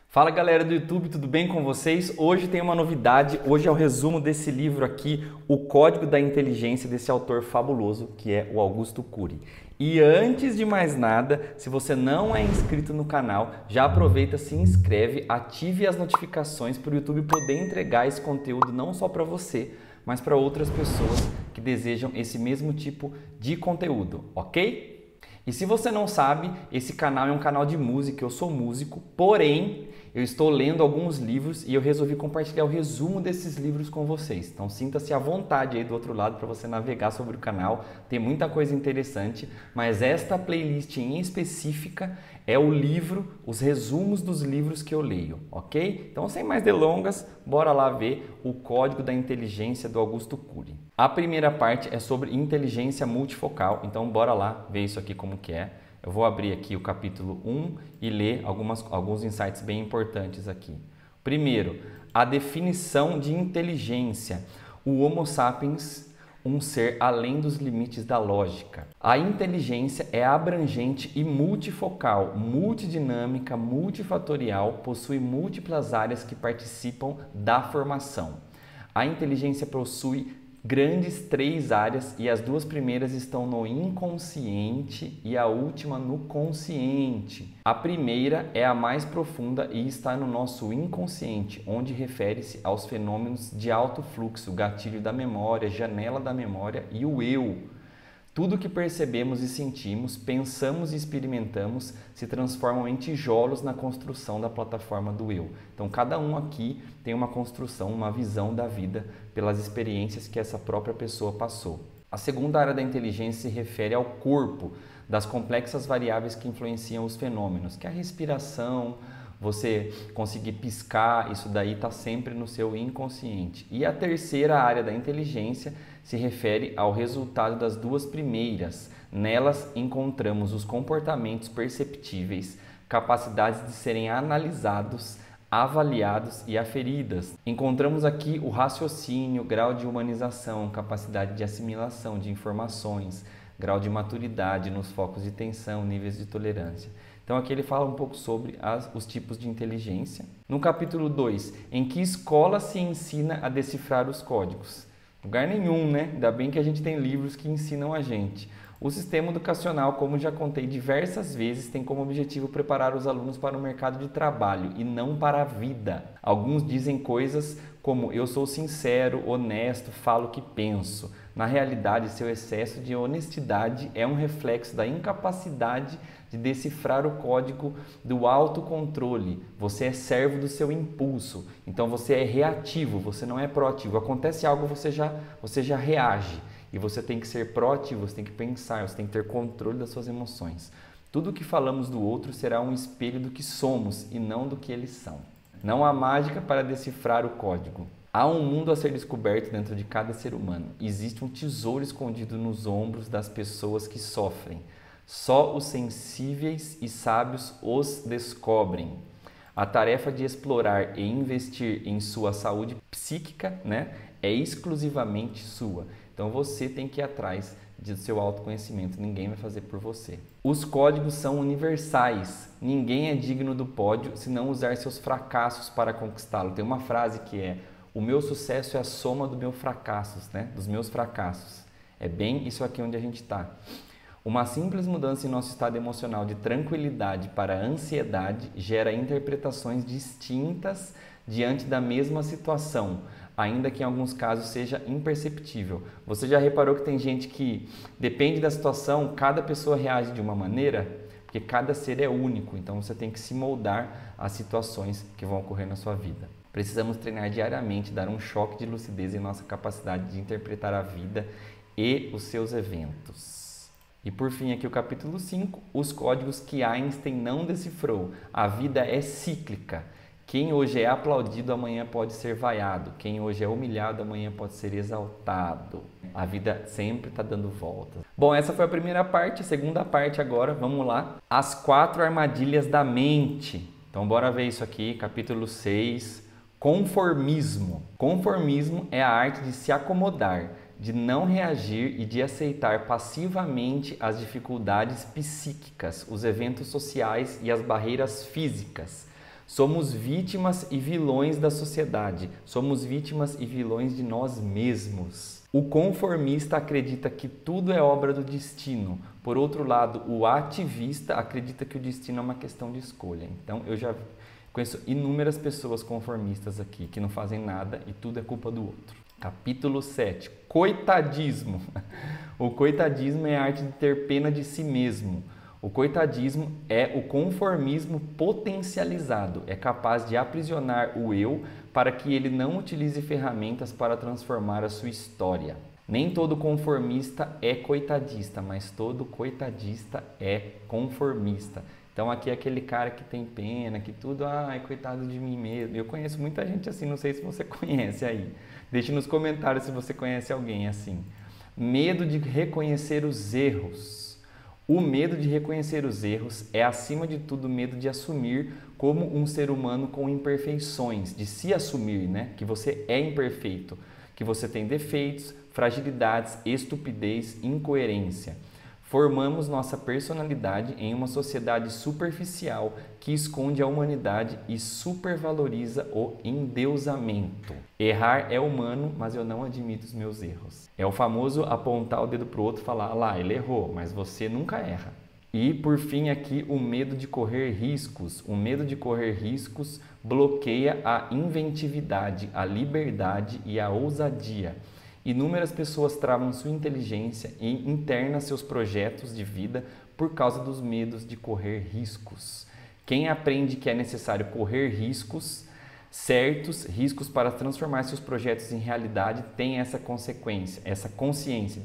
Fala galera do YouTube, tudo bem com vocês? Hoje tem uma novidade, hoje é o resumo desse livro aqui, O Código da Inteligência, desse autor fabuloso que é o Augusto Cury. E antes de mais nada, se você não é inscrito no canal, já aproveita, se inscreve, ative as notificações para o YouTube poder entregar esse conteúdo não só para você, mas para outras pessoas que desejam esse mesmo tipo de conteúdo, ok? E se você não sabe, esse canal é um canal de música, eu sou músico, porém eu estou lendo alguns livros e eu resolvi compartilhar o resumo desses livros com vocês. Então sinta-se à vontade aí do outro lado para você navegar sobre o canal, tem muita coisa interessante, mas esta playlist em específica é o livro, os resumos dos livros que eu leio, ok? Então sem mais delongas, bora lá ver o Código da Inteligência do Augusto Cury. A primeira parte é sobre inteligência multifocal, então bora lá ver isso aqui como que é. Eu vou abrir aqui o capítulo 1 e ler alguns insights bem importantes aqui. Primeiro, a definição de inteligência. O Homo sapiens, um ser além dos limites da lógica. A inteligência é abrangente e multifocal, multidinâmica, multifatorial, possui múltiplas áreas que participam da formação. A inteligência possui grandes três áreas e as duas primeiras estão no inconsciente e a última no consciente. A primeira é a mais profunda e está no nosso inconsciente, onde refere-se aos fenômenos de alto fluxo, gatilho da memória, janela da memória e o eu. Tudo que percebemos e sentimos, pensamos e experimentamos se transformam em tijolos na construção da plataforma do eu. Então, cada um aqui tem uma construção, uma visão da vida pelas experiências que essa própria pessoa passou. A segunda área da inteligência se refere ao corpo, das complexas variáveis que influenciam os fenômenos, que é a respiração, você conseguir piscar, isso daí está sempre no seu inconsciente. E a terceira área da inteligência se refere ao resultado das duas primeiras. Nelas encontramos os comportamentos perceptíveis, capacidades de serem analisados, avaliados e aferidas. Encontramos aqui o raciocínio, grau de humanização, capacidade de assimilação de informações, grau de maturidade nos focos de tensão, níveis de tolerância. Então aqui ele fala um pouco sobre os tipos de inteligência. No capítulo 2, em que escola se ensina a decifrar os códigos? Lugar nenhum, né? Ainda bem que a gente tem livros que ensinam a gente. O sistema educacional, como já contei diversas vezes, tem como objetivo preparar os alunos para o mercado de trabalho e não para a vida. Alguns dizem coisas como eu sou sincero, honesto, falo o que penso. Na realidade, seu excesso de honestidade é um reflexo da incapacidade de decifrar o código do autocontrole. Você é servo do seu impulso, então você é reativo, você não é proativo. Acontece algo, você já reage. E você tem que ser proativo, você tem que pensar, você tem que ter controle das suas emoções. Tudo o que falamos do outro será um espelho do que somos e não do que eles são. Não há mágica para decifrar o código. Há um mundo a ser descoberto dentro de cada ser humano. Existe um tesouro escondido nos ombros das pessoas que sofrem. Só os sensíveis e sábios os descobrem. A tarefa de explorar e investir em sua saúde psíquica, é exclusivamente sua. Então você tem que ir atrás do seu autoconhecimento, ninguém vai fazer por você. Os códigos são universais, ninguém é digno do pódio se não usar seus fracassos para conquistá-lo. Tem uma frase que é: o meu sucesso é a soma dos meus fracassos, dos meus fracassos. É bem isso aqui onde a gente está. Uma simples mudança em nosso estado emocional de tranquilidade para ansiedade gera interpretações distintas diante da mesma situação, ainda que em alguns casos seja imperceptível. Você já reparou que tem gente que, depende da situação, cada pessoa reage de uma maneira? Porque cada ser é único, então você tem que se moldar às situações que vão ocorrer na sua vida. Precisamos treinar diariamente, dar um choque de lucidez em nossa capacidade de interpretar a vida e os seus eventos. E por fim aqui o capítulo 5, os códigos que Einstein não decifrou. A vida é cíclica. Quem hoje é aplaudido, amanhã pode ser vaiado. Quem hoje é humilhado, amanhã pode ser exaltado. A vida sempre está dando voltas. Bom, essa foi a primeira parte. A segunda parte agora, vamos lá. As 4 armadilhas da mente. Então bora ver isso aqui, capítulo 6. Conformismo. Conformismo é a arte de se acomodar, de não reagir e de aceitar passivamente as dificuldades psíquicas, os eventos sociais e as barreiras físicas. Somos vítimas e vilões da sociedade. Somos vítimas e vilões de nós mesmos. O conformista acredita que tudo é obra do destino. Por outro lado, o ativista acredita que o destino é uma questão de escolha. Então, eu já conheço inúmeras pessoas conformistas aqui que não fazem nada e tudo é culpa do outro. Capítulo 7. Coitadismo. O coitadismo é a arte de ter pena de si mesmo. O coitadismo é o conformismo potencializado. É capaz de aprisionar o eu para que ele não utilize ferramentas para transformar a sua história. Nem todo conformista é coitadista, mas todo coitadista é conformista. Então aqui é aquele cara que tem pena, que tudo, ai, coitado de mim mesmo. Eu conheço muita gente assim, não sei se você conhece aí. Deixe nos comentários se você conhece alguém assim. Medo de reconhecer os erros. O medo de reconhecer os erros é, acima de tudo, o medo de assumir como um ser humano com imperfeições, de se assumir, né? Que você é imperfeito, que você tem defeitos, fragilidades, estupidez, incoerência. Formamos nossa personalidade em uma sociedade superficial que esconde a humanidade e supervaloriza o endeusamento. Errar é humano, mas eu não admito os meus erros. É o famoso apontar o dedo para o outro e falar, lá, ele errou, mas você nunca erra. E, por fim, aqui, o medo de correr riscos. O medo de correr riscos bloqueia a inventividade, a liberdade e a ousadia. Inúmeras pessoas travam sua inteligência e internam seus projetos de vida por causa dos medos de correr riscos. Quem aprende que é necessário correr riscos, certos riscos para transformar seus projetos em realidade, tem essa consciência.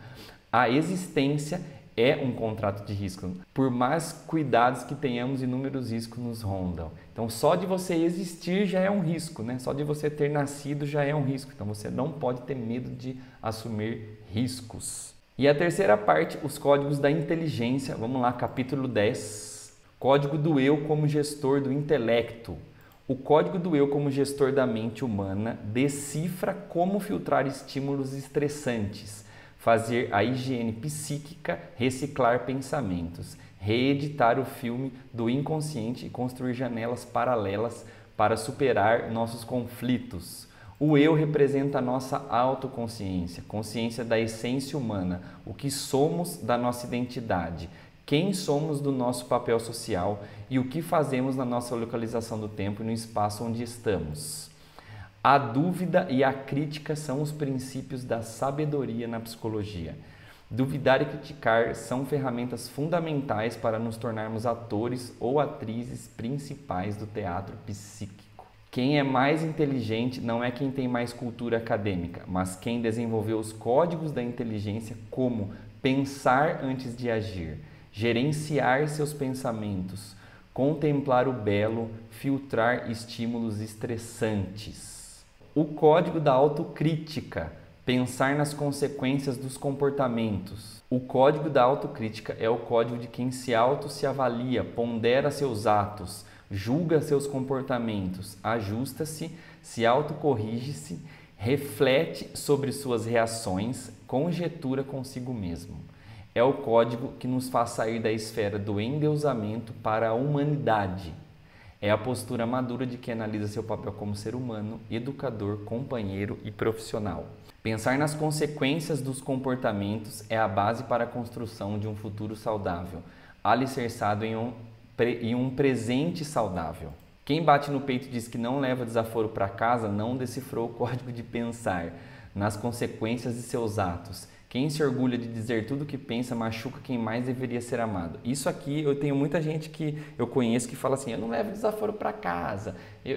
A existência é um contrato de risco. Por mais cuidados que tenhamos, inúmeros riscos nos rondam. Então, só de você existir já é um risco, né? Só de você ter nascido já é um risco. Então, você não pode ter medo de assumir riscos. E a terceira parte, os códigos da inteligência. Vamos lá, capítulo 10. Código do eu como gestor do intelecto. O código do eu como gestor da mente humana decifra como filtrar estímulos estressantes, fazer a higiene psíquica, reciclar pensamentos, reeditar o filme do inconsciente e construir janelas paralelas para superar nossos conflitos. O eu representa a nossa autoconsciência, consciência da essência humana, o que somos da nossa identidade, quem somos do nosso papel social e o que fazemos na nossa localização do tempo e no espaço onde estamos. A dúvida e a crítica são os princípios da sabedoria na psicologia. Duvidar e criticar são ferramentas fundamentais para nos tornarmos atores ou atrizes principais do teatro psíquico. Quem é mais inteligente não é quem tem mais cultura acadêmica, mas quem desenvolveu os códigos da inteligência, como pensar antes de agir, gerenciar seus pensamentos, contemplar o belo, filtrar estímulos estressantes. O código da autocrítica, pensar nas consequências dos comportamentos. O código da autocrítica é o código de quem se avalia, pondera seus atos, julga seus comportamentos, ajusta-se, se autocorrige-se, reflete sobre suas reações, conjetura consigo mesmo. É o código que nos faz sair da esfera do endeusamento para a humanidade. É a postura madura de quem analisa seu papel como ser humano, educador, companheiro e profissional. Pensar nas consequências dos comportamentos é a base para a construção de um futuro saudável, alicerçado em um presente saudável. Quem bate no peito e diz que não leva desaforo para casa não decifrou o código de pensar nas consequências de seus atos. Quem se orgulha de dizer tudo o que pensa machuca quem mais deveria ser amado. Isso aqui, eu tenho muita gente que eu conheço que fala assim, eu não levo desaforo para casa,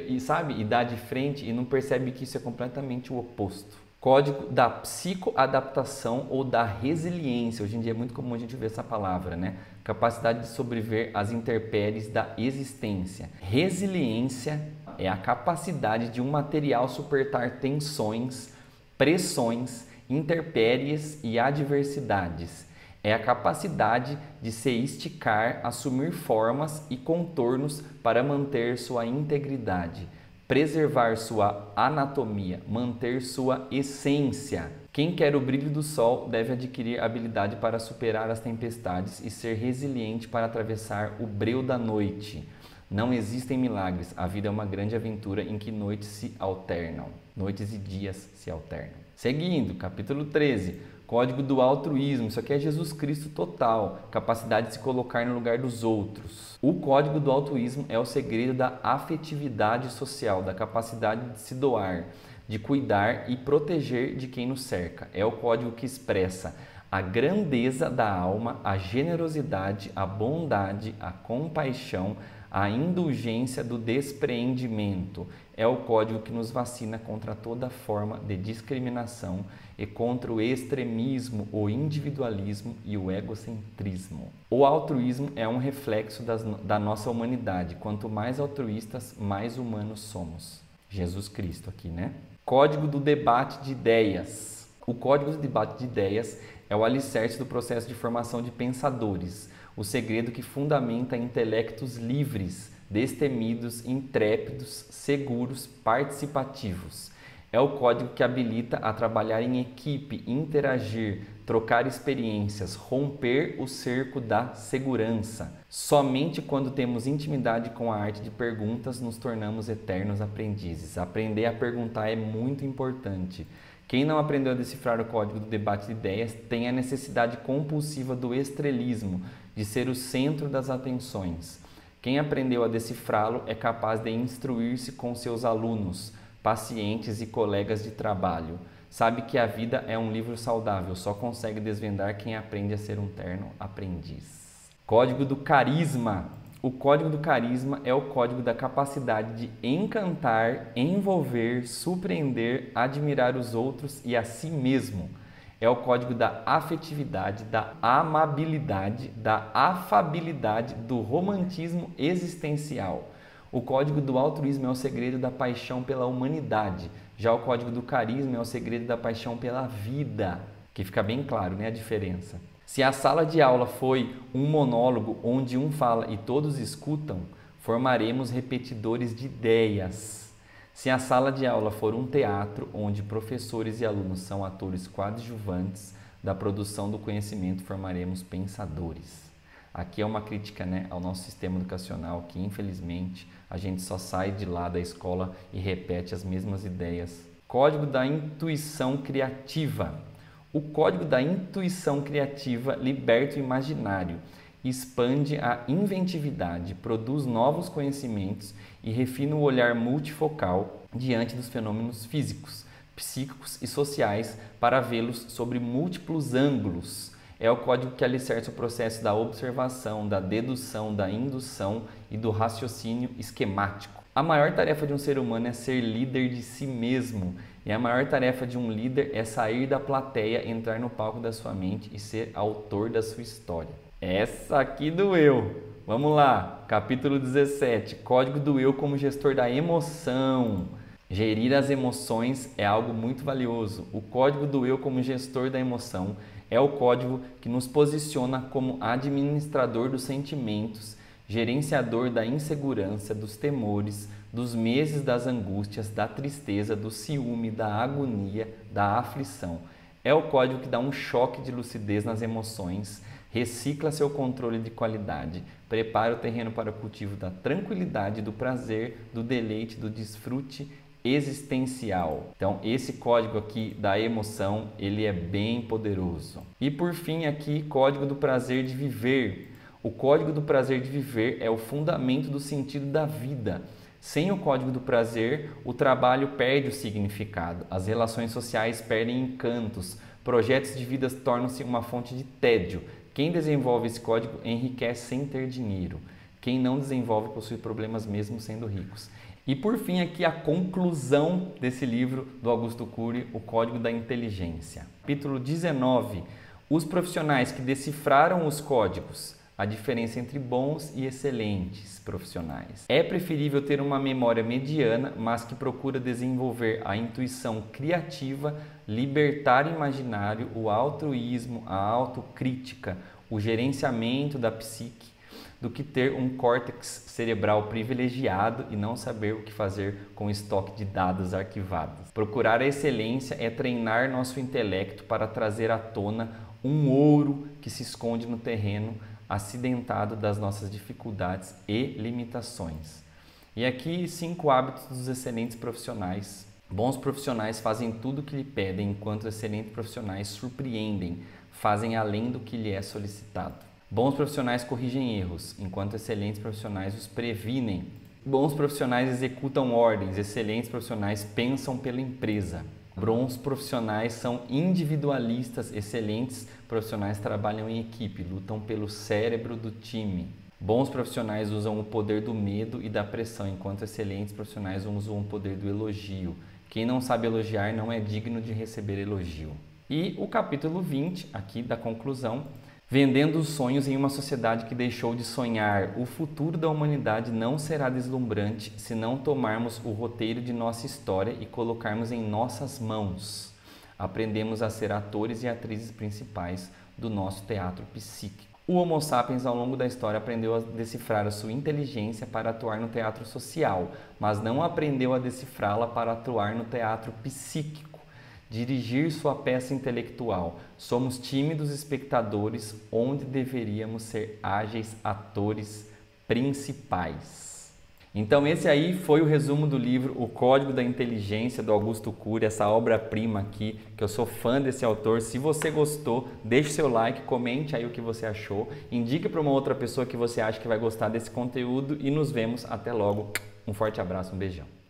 e dá de frente e não percebe que isso é completamente o oposto. Código da psicoadaptação ou da resiliência. Hoje em dia é muito comum a gente ver essa palavra, né? Capacidade de sobreviver às intempéries da existência. Resiliência é a capacidade de um material suportar tensões, pressões, intempéries e adversidades. É a capacidade de se esticar, assumir formas e contornos para manter sua integridade, preservar sua anatomia, manter sua essência. Quem quer o brilho do sol deve adquirir habilidade para superar as tempestades e ser resiliente para atravessar o breu da noite. Não existem milagres, a vida é uma grande aventura em que noites se alternam, noites e dias se alternam. Seguindo, capítulo 13, código do altruísmo, isso aqui é Jesus Cristo total, capacidade de se colocar no lugar dos outros. O código do altruísmo é o segredo da afetividade social, da capacidade de se doar, de cuidar e proteger de quem nos cerca. É o código que expressa a grandeza da alma, a generosidade, a bondade, a compaixão, a indulgência do despreendimento. É o código que nos vacina contra toda forma de discriminação e contra o extremismo, o individualismo e o egocentrismo. O altruísmo é um reflexo da nossa humanidade. Quanto mais altruístas, mais humanos somos. Jesus Cristo aqui, né? Código do debate de ideias. O código do debate de ideias é o alicerce do processo de formação de pensadores, o segredo que fundamenta intelectos livres, destemidos, intrépidos, seguros, participativos. É o código que habilita a trabalhar em equipe, interagir, trocar experiências, romper o cerco da segurança. Somente quando temos intimidade com a arte de perguntas nos tornamos eternos aprendizes. Aprender a perguntar é muito importante. Quem não aprendeu a decifrar o código do debate de ideias tem a necessidade compulsiva do estrelismo, de ser o centro das atenções. Quem aprendeu a decifrá-lo é capaz de instruir-se com seus alunos, pacientes e colegas de trabalho. Sabe que a vida é um livro saudável, só consegue desvendar quem aprende a ser um terno aprendiz. Código do carisma. O código do carisma é o código da capacidade de encantar, envolver, surpreender, admirar os outros e a si mesmo. É o código da afetividade, da amabilidade, da afabilidade, do romantismo existencial. O código do altruísmo é o segredo da paixão pela humanidade. Já o código do carisma é o segredo da paixão pela vida, que fica bem claro, né, a diferença. Se a sala de aula foi um monólogo onde um fala e todos escutam, formaremos repetidores de ideias. Se a sala de aula for um teatro onde professores e alunos são atores coadjuvantes da produção do conhecimento, formaremos pensadores. Aqui é uma crítica, né, ao nosso sistema educacional, que infelizmente a gente só sai de lá da escola e repete as mesmas ideias. Código da intuição criativa. O código da intuição criativa liberta o imaginário, expande a inventividade, produz novos conhecimentos e refina o olhar multifocal diante dos fenômenos físicos, psíquicos e sociais para vê-los sobre múltiplos ângulos. É o código que alicerça o processo da observação, da dedução, da indução e do raciocínio esquemático. A maior tarefa de um ser humano é ser líder de si mesmo. E a maior tarefa de um líder é sair da plateia, entrar no palco da sua mente e ser autor da sua história. Essa aqui doeu. Vamos lá, capítulo 17, código do eu como gestor da emoção. Gerir as emoções é algo muito valioso. O código do eu como gestor da emoção é o código que nos posiciona como administrador dos sentimentos, gerenciador da insegurança, dos temores, dos meses das angústias, da tristeza, do ciúme, da agonia, da aflição. É o código que dá um choque de lucidez nas emoções, recicla seu controle de qualidade, prepara o terreno para o cultivo da tranquilidade, do prazer, do deleite, do desfrute existencial. Então, esse código aqui da emoção, ele é bem poderoso. E por fim aqui, código do prazer de viver. O código do prazer de viver é o fundamento do sentido da vida. Sem o código do prazer, o trabalho perde o significado, as relações sociais perdem encantos, projetos de vida tornam-se uma fonte de tédio. Quem desenvolve esse código enriquece sem ter dinheiro. Quem não desenvolve possui problemas mesmo sendo ricos. E por fim aqui a conclusão desse livro do Augusto Cury, O Código da Inteligência. Capítulo 19. Os profissionais que decifraram os códigos. A diferença entre bons e excelentes profissionais. É preferível ter uma memória mediana, mas que procura desenvolver a intuição criativa, libertar o imaginário, o altruísmo, a autocrítica, o gerenciamento da psique, do que ter um córtex cerebral privilegiado e não saber o que fazer com o estoque de dados arquivados. Procurar a excelência é treinar nosso intelecto para trazer à tona um ouro que se esconde no terreno acidentado das nossas dificuldades e limitações. E aqui 5 hábitos dos excelentes profissionais. Bons profissionais fazem tudo o que lhe pedem, enquanto excelentes profissionais surpreendem, fazem além do que lhe é solicitado. Bons profissionais corrigem erros, enquanto excelentes profissionais os previnem. Bons profissionais executam ordens, excelentes profissionais pensam pela empresa. Bons profissionais são individualistas, excelentes profissionais trabalham em equipe, lutam pelo cérebro do time. Bons profissionais usam o poder do medo e da pressão, enquanto excelentes profissionais usam o poder do elogio. Quem não sabe elogiar não é digno de receber elogio. E o capítulo 20, aqui da conclusão, vendendo os sonhos em uma sociedade que deixou de sonhar. O futuro da humanidade não será deslumbrante se não tomarmos o roteiro de nossa história e colocarmos em nossas mãos. Aprendemos a ser atores e atrizes principais do nosso teatro psíquico. O Homo sapiens, ao longo da história, aprendeu a decifrar a sua inteligência para atuar no teatro social, mas não aprendeu a decifrá-la para atuar no teatro psíquico, dirigir sua peça intelectual. Somos tímidos espectadores onde deveríamos ser ágeis atores principais. Então esse aí foi o resumo do livro O Código da Inteligência, do Augusto Cury, essa obra-prima aqui, que eu sou fã desse autor. Se você gostou, deixe seu like, comente aí o que você achou, indique para uma outra pessoa que você acha que vai gostar desse conteúdo e nos vemos até logo. Um forte abraço, um beijão.